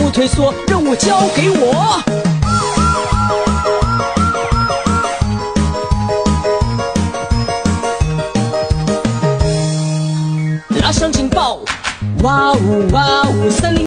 不退缩，任务交给我。拉响警报，哇呜哇呜，森林。